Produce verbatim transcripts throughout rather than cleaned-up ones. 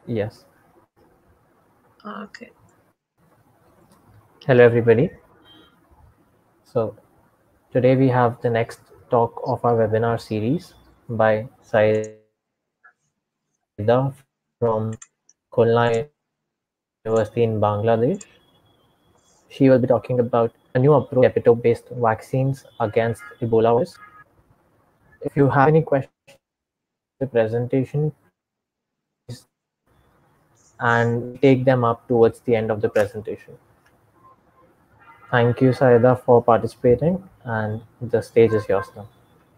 Yes. Okay. Hello, everybody. So, today we have the next talk of our webinar series by Saida from Khulna University in Bangladesh. She will be talking about a new approach to epitope based vaccines against Ebola virus. If you have any questions during the presentation, please raise your hand and we'll take them up towards the end of the presentation. Thank you, Saida, for participating, and the stage is yours now.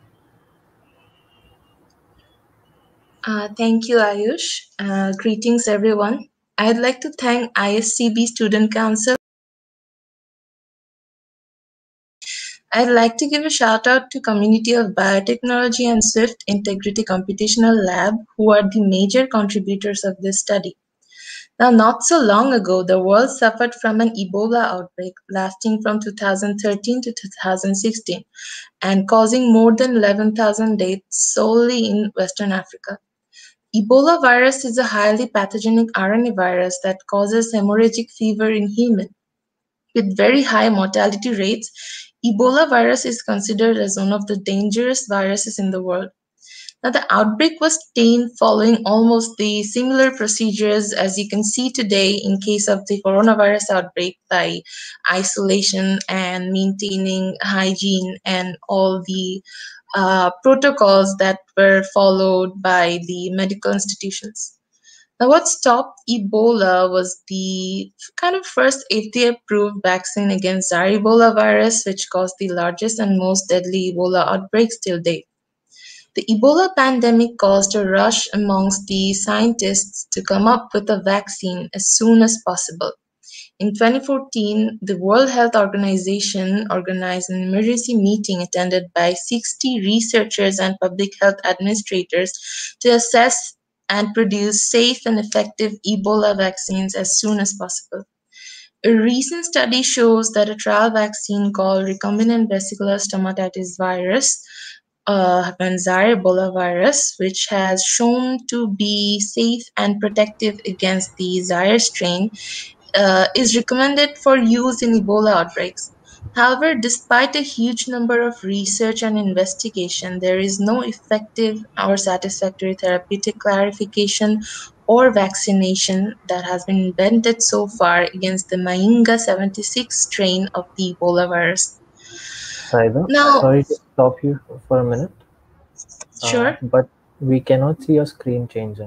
Uh, thank you, Ayush. Uh, greetings, everyone. I'd like to thank I S C B Student Council. I'd like to give a shout out to Community of Biotechnology and Swift Integrity Computational Lab, who are the major contributors of this study. Now, not so long ago, the world suffered from an Ebola outbreak lasting from two thousand thirteen to two thousand sixteen and causing more than eleven thousand deaths solely in Western Africa. Ebola virus is a highly pathogenic R N A virus that causes hemorrhagic fever in humans. With very high mortality rates, Ebola virus is considered as one of the dangerous viruses in the world. Now, the outbreak was tamed following almost the similar procedures as you can see today in case of the coronavirus outbreak, by isolation and maintaining hygiene and all the uh, protocols that were followed by the medical institutions. Now, what stopped Ebola was the kind of first F D A-approved vaccine against Zaire Ebola virus, which caused the largest and most deadly Ebola outbreaks till date. The Ebola pandemic caused a rush amongst the scientists to come up with a vaccine as soon as possible. In twenty fourteen, the World Health Organization organized an emergency meeting attended by sixty researchers and public health administrators to assess and produce safe and effective Ebola vaccines as soon as possible. A recent study shows that a trial vaccine called recombinant vesicular stomatitis virus, uh, Zaire Ebola virus, which has shown to be safe and protective against the Zaire strain, uh, is recommended for use in Ebola outbreaks. However, despite a huge number of research and investigation, there is no effective or satisfactory therapeutic clarification or vaccination that has been invented so far against the Mainga seventy-six strain of the Ebola virus. Saida, Now, sorry to stop you for a minute, uh, sure. but we cannot see your screen changing.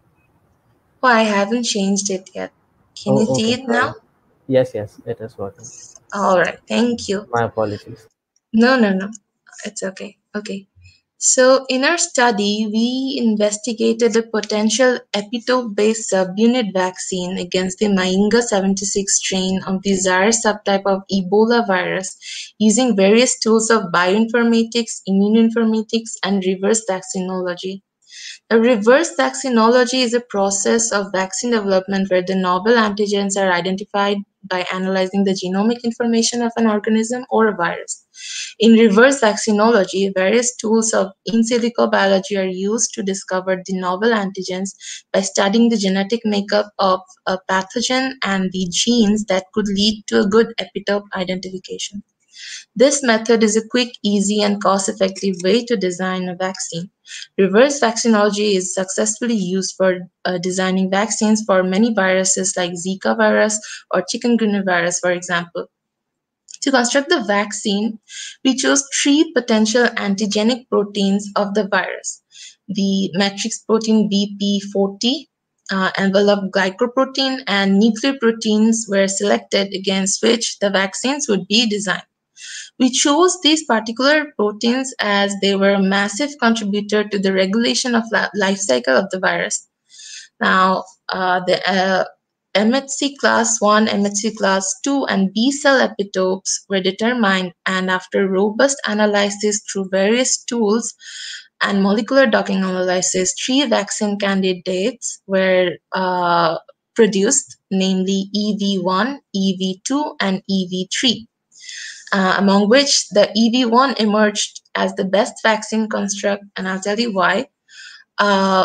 Oh, I haven't changed it yet. Can Oh, you see okay, it sorry. now? Yes, yes, it is working. All right, thank you. My apologies. No, no, no. It's okay. Okay. So, in our study, we investigated a potential epitope based subunit vaccine against the Mainga seventy-six strain of the Zaire subtype of Ebola virus using various tools of bioinformatics, immunoinformatics, and reverse vaccinology. A reverse vaccinology is a process of vaccine development where the novel antigens are identified by analyzing the genomic information of an organism or a virus. In reverse vaccinology, various tools of in silico biology are used to discover the novel antigens by studying the genetic makeup of a pathogen and the genes that could lead to a good epitope identification. This method is a quick, easy, and cost-effective way to design a vaccine. Reverse vaccinology is successfully used for uh, designing vaccines for many viruses like Zika virus or chikungunya virus, for example. To construct the vaccine, we chose three potential antigenic proteins of the virus. The matrix protein B P forty, uh, envelope glycoprotein, and nucleoproteins were selected against which the vaccines would be designed. We chose these particular proteins as they were a massive contributor to the regulation of la- life cycle of the virus. Now, uh, the uh, M H C class one, M H C class two, and B cell epitopes were determined, and after robust analysis through various tools and molecular docking analysis, three vaccine candidates were uh, produced, namely E V one, E V two, and E V three. Uh, among which the E V one emerged as the best vaccine construct, and I'll tell you why. Uh,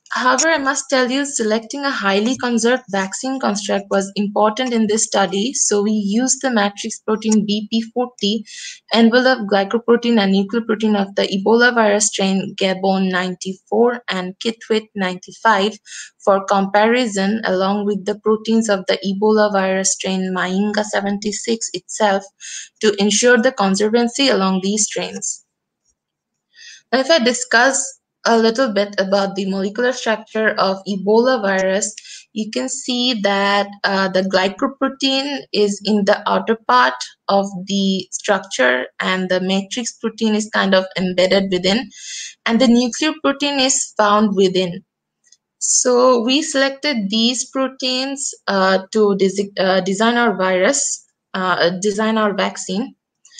However, I must tell you, selecting a highly conserved vaccine construct was important in this study, so we used the matrix protein B P forty, envelope glycoprotein and nucleoprotein of the Ebola virus strain Gabon ninety-four and Kitwit ninety-five for comparison, along with the proteins of the Ebola virus strain Mainga seventy-six itself, to ensure the conservancy along these strains. Now, if I discuss a little bit about the molecular structure of Ebola virus, you can see that uh, the glycoprotein is in the outer part of the structure and the matrix protein is kind of embedded within, and the nuclear protein is found within. So we selected these proteins uh, to des- uh, design our virus, uh, design our vaccine.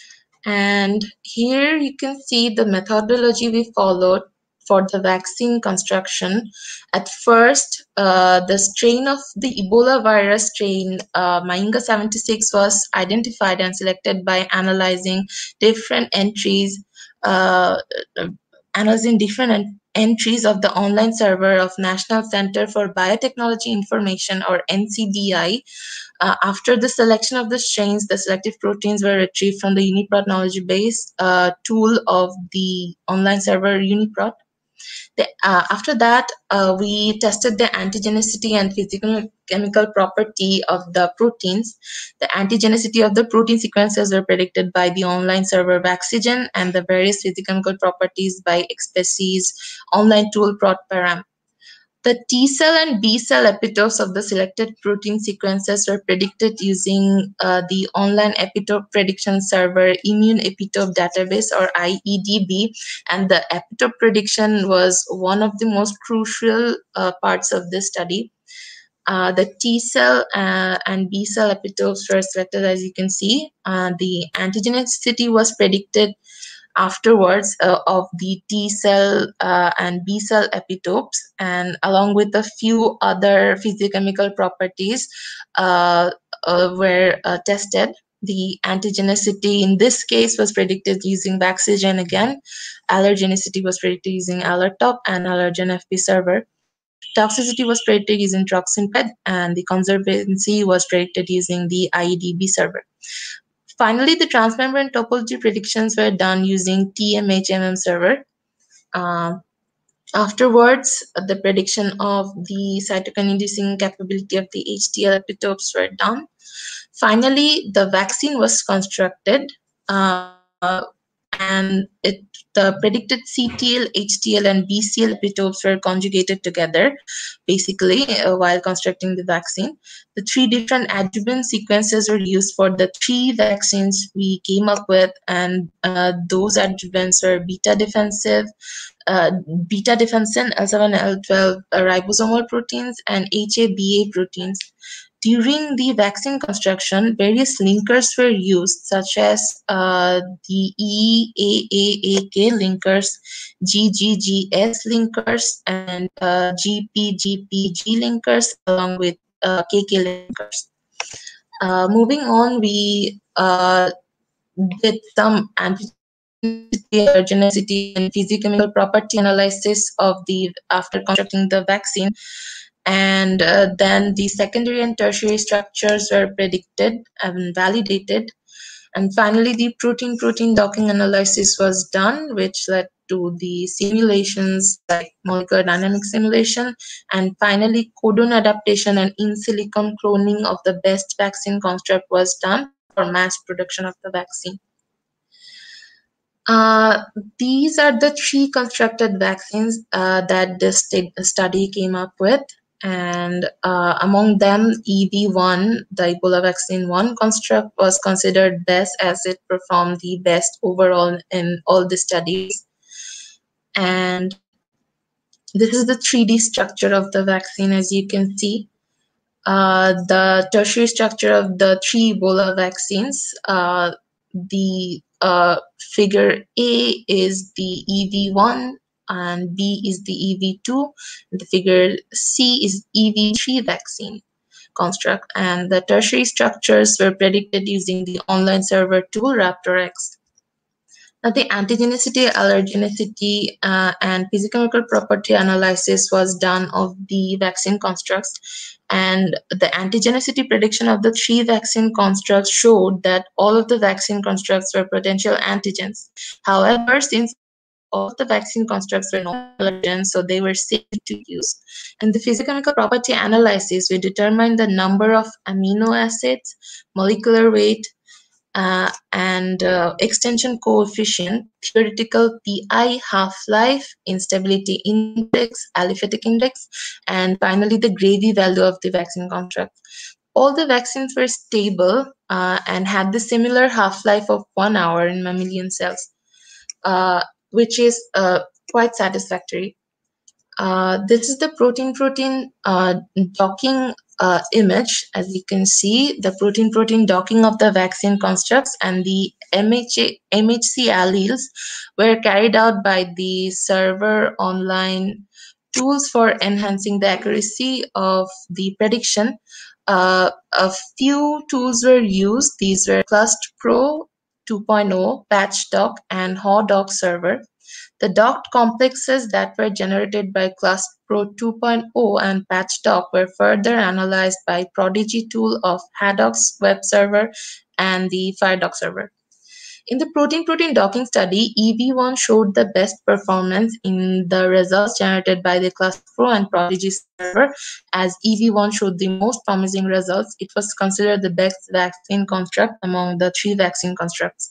And here you can see the methodology we followed for the vaccine construction. At first, uh, the strain of the Ebola virus strain uh, Mainga seventy-six was identified and selected by analyzing different entries, uh, analyzing different en- entries of the online server of National Center for Biotechnology Information, or N C B I. Uh, after the selection of the strains, the selective proteins were retrieved from the UniProt knowledge base uh, tool of the online server UniProt. The, uh, after that, uh, we tested the antigenicity and physical chemical property of the proteins. The antigenicity of the protein sequences were predicted by the online server Vaxigen, and the various physicochemical properties by Expecies online tool ProtParam. The T cell and B cell epitopes of the selected protein sequences were predicted using uh, the online epitope prediction server Immune Epitope Database, or I E D B, and the epitope prediction was one of the most crucial uh, parts of this study. Uh, the T cell uh, and B cell epitopes were selected, as you can see. Uh, the antigenicity was predicted afterwards uh, of the T cell uh, and B cell epitopes, and along with a few other physicochemical properties uh, uh, were uh, tested. The antigenicity in this case was predicted using Vaxigen again. Allergenicity was predicted using Allertop and Allergen F P server. Toxicity was predicted using Troxinped, and the conservancy was predicted using the I E D B server. Finally, the transmembrane topology predictions were done using T M H M M server. Uh, afterwards, the prediction of the cytokine-inducing capability of the H T L epitopes were done. Finally, the vaccine was constructed, uh, and it the predicted C T L, H T L, and B C L epitopes were conjugated together, basically, uh, while constructing the vaccine. The three different adjuvant sequences were used for the three vaccines we came up with, and uh, those adjuvants were beta defensive, uh, beta defensin, L seven, L twelve uh, ribosomal proteins, and H A B A proteins. During the vaccine construction, various linkers were used, such as uh, the E A A A K linkers, G G G S linkers, and uh, G P G P G linkers, along with uh, K K linkers. Uh, moving on, we uh, did some antigenicity, allergenicity, and physicochemical property analysis of the after constructing the vaccine. And uh, then the secondary and tertiary structures were predicted and validated. And finally, the protein-protein docking analysis was done, which led to the simulations like molecular dynamic simulation. And finally, codon adaptation and in silicon cloning of the best vaccine construct was done for mass production of the vaccine. Uh, these are the three constructed vaccines uh, that this study came up with. And uh, among them, E V one, the Ebola vaccine one construct, was considered best as it performed the best overall in all the studies. And this is the three D structure of the vaccine, as you can see. Uh, the tertiary structure of the three Ebola vaccines, uh, the uh, figure A is the E V one, and B is the E V two, and the figure C is E V three vaccine construct, and the tertiary structures were predicted using the online server tool RaptorX. Now, the antigenicity, allergenicity, uh, and physicochemical property analysis was done of the vaccine constructs, and the antigenicity prediction of the three vaccine constructs showed that all of the vaccine constructs were potential antigens. However, since all of the vaccine constructs were known allergens, so they were safe to use. And the physicochemical property analysis, we determined the number of amino acids, molecular weight, uh, and uh, extension coefficient, theoretical P I, half-life, instability index, aliphatic index, and finally the gravy value of the vaccine construct. All the vaccines were stable uh, and had the similar half-life of one hour in mammalian cells, uh, which is uh, quite satisfactory. Uh, this is the protein-protein uh, docking uh, image. As you can see, the protein-protein docking of the vaccine constructs and the M H A, M H C alleles were carried out by the server online tools for enhancing the accuracy of the prediction. Uh, a few tools were used. These were ClustPro two point oh, PatchDoc, and HawDoc server. The docked complexes that were generated by ClustPro two point oh and PatchDoc were further analyzed by Prodigy tool of Haddoc's web server and the FireDoc server. In the protein-protein docking study, E V one showed the best performance in the results generated by the ClustPro and Prodigy server. As E V one showed the most promising results, it was considered the best vaccine construct among the three vaccine constructs.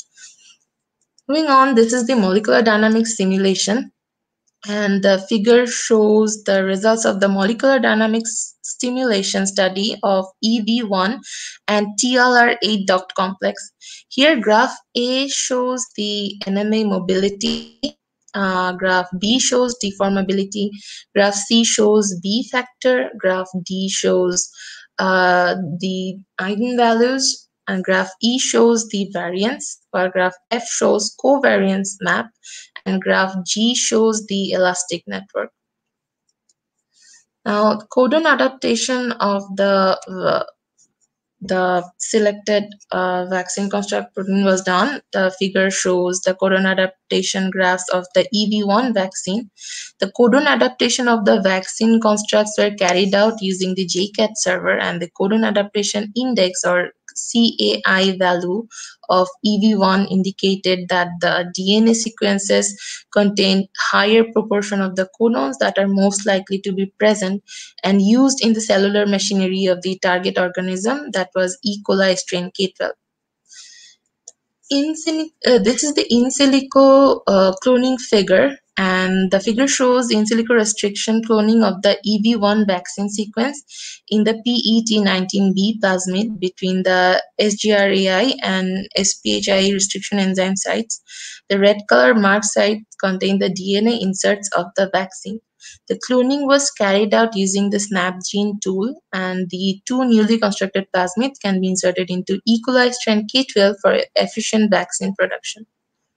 Moving on, this is the molecular dynamics simulation, and the figure shows the results of the molecular dynamics stimulation study of E V one and T L R eight docked complex. Here, graph A shows the N M A mobility, uh, graph B shows deformability, graph C shows B factor, graph D shows uh, the eigenvalues, and graph E shows the variance, while graph F shows covariance map, and graph G shows the elastic network. Now, codon adaptation of the uh, the selected uh, vaccine construct protein was done. The figure shows the codon adaptation graphs of the E V one vaccine. The codon adaptation of the vaccine constructs were carried out using the J CAT server, and the codon adaptation index, or C A I value, of E V one indicated that the D N A sequences contained higher proportion of the codons that are most likely to be present and used in the cellular machinery of the target organism, that was E. coli strain K twelve. In, uh, this is the in silico uh, cloning figure, and the figure shows in silico restriction cloning of the E V one vaccine sequence in the P E T nineteen B plasmid between the S G R A I and S P H I restriction enzyme sites. The red color marked sites contain the D N A inserts of the vaccine. The cloning was carried out using the SnapGene tool, and the two newly constructed plasmids can be inserted into E. coli strain K twelve for efficient vaccine production.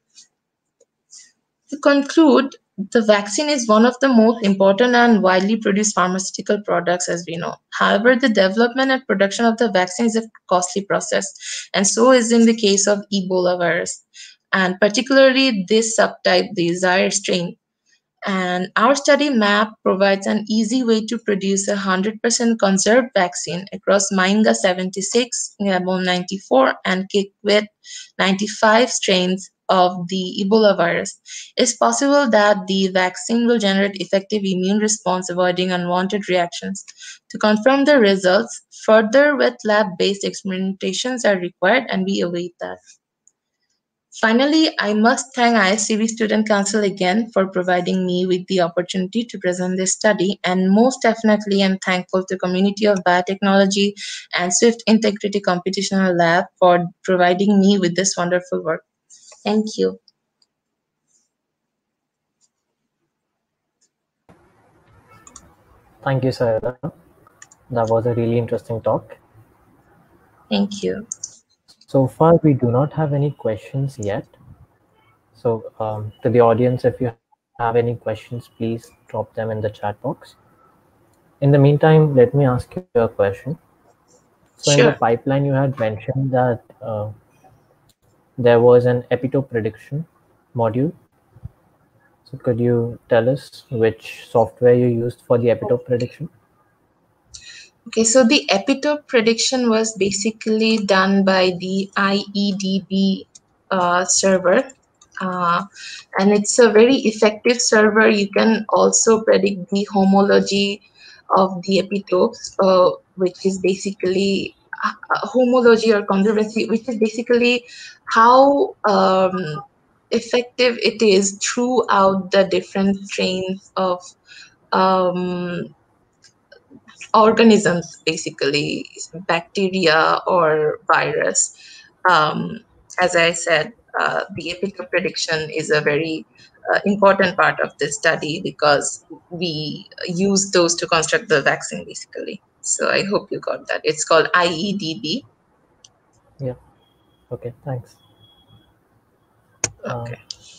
To conclude, the vaccine is one of the most important and widely produced pharmaceutical products, as we know. However, the development and production of the vaccine is a costly process, and so is in the case of Ebola virus, and particularly this subtype, the Zaire strain. And our study map provides an easy way to produce a one hundred percent conserved vaccine across Mainga seventy-six, Gabon ninety-four, and Kikwit ninety-five strains of the Ebola virus. It's possible that the vaccine will generate effective immune response, avoiding unwanted reactions. To confirm the results, further wet lab-based experimentations are required, and we await that. Finally, I must thank I S C B Student Council again for providing me with the opportunity to present this study, and most definitely I'm thankful to Community of Biotechnology and Swift Integrity Computational Lab for providing me with this wonderful work. Thank you. Thank you, Saida. That was a really interesting talk. Thank you. So far, we do not have any questions yet. So um, to the audience, if you have any questions, please drop them in the chat box. In the meantime, let me ask you a question. So Sure. in the pipeline, you had mentioned that uh, there was an epitope prediction module. So could you tell us which software you used for the epitope prediction? Okay, so the epitope prediction was basically done by the I E D B uh, server. Uh, and it's a very effective server. You can also predict the homology of the epitopes, uh, which is basically uh, homology or conservancy, which is basically how um, effective it is throughout the different strains of um, organisms, basically bacteria or virus. Um, as I said, uh, the epitope prediction is a very uh, important part of this study because we use those to construct the vaccine, basically. So I hope you got that. It's called I E D B. Yeah. Okay, thanks. Um, Okay.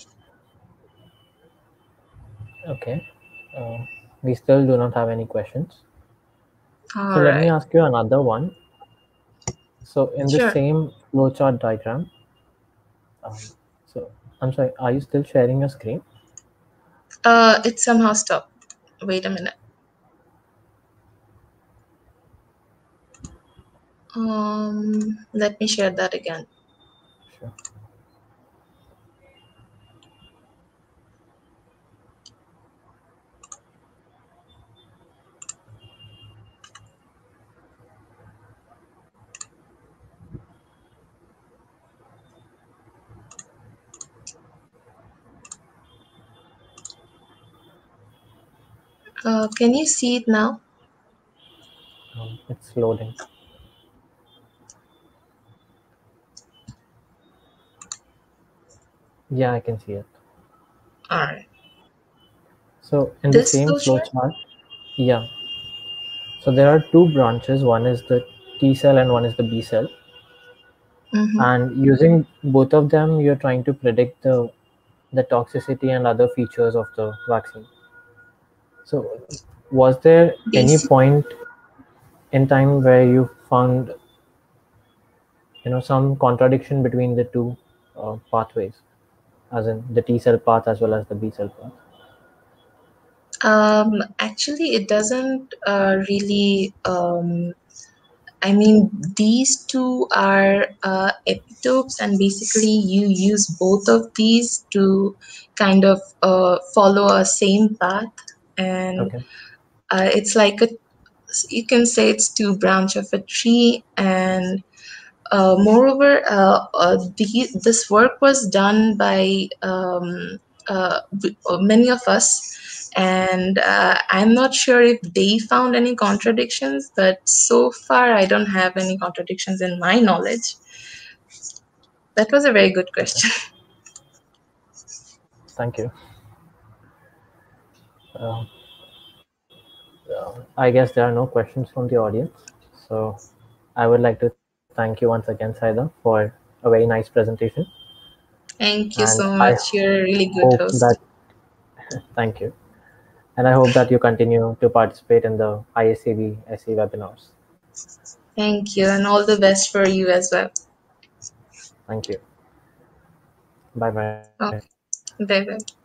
okay. Uh, we still do not have any questions. All So let me right. ask you another one. So in the Sure. same flowchart diagram, um, so I'm sorry, are you still sharing your screen? Uh, it somehow stopped. Wait a minute. Um, let me share that again. Sure. Uh, can you see it now? Um, it's loading. Yeah, I can see it. All right. So in the This same flowchart? flowchart, yeah. So there are two branches. One is the T cell and one is the B cell. Mm-hmm. And using both of them, you're trying to predict the the toxicity and other features of the vaccine. So was there any Basic. point in time where you found you know some contradiction between the two uh, pathways, as in the T cell path as well as the B cell path? Um, actually, it doesn't uh, really. Um, I mean, these two are uh, epitopes, and basically, you use both of these to kind of uh, follow a same path, and Okay. uh, it's like a. You can say it's two branch of a tree, and uh, moreover, uh, uh, the, this work was done by um, uh, b- uh, many of us, and uh, I'm not sure if they found any contradictions, but so far I don't have any contradictions in my knowledge. That was a very good Okay. question. Thank you. Uh, uh, I guess there are no questions from the audience. So I would like to thank you once again, Saida, for a very nice presentation. Thank you And so I much. You're a really good hope that, host. thank you. And I hope that you continue to participate in the I A C B S E webinars. Thank you, and all the best for you as well. Thank you. Bye bye. Okay, bye bye.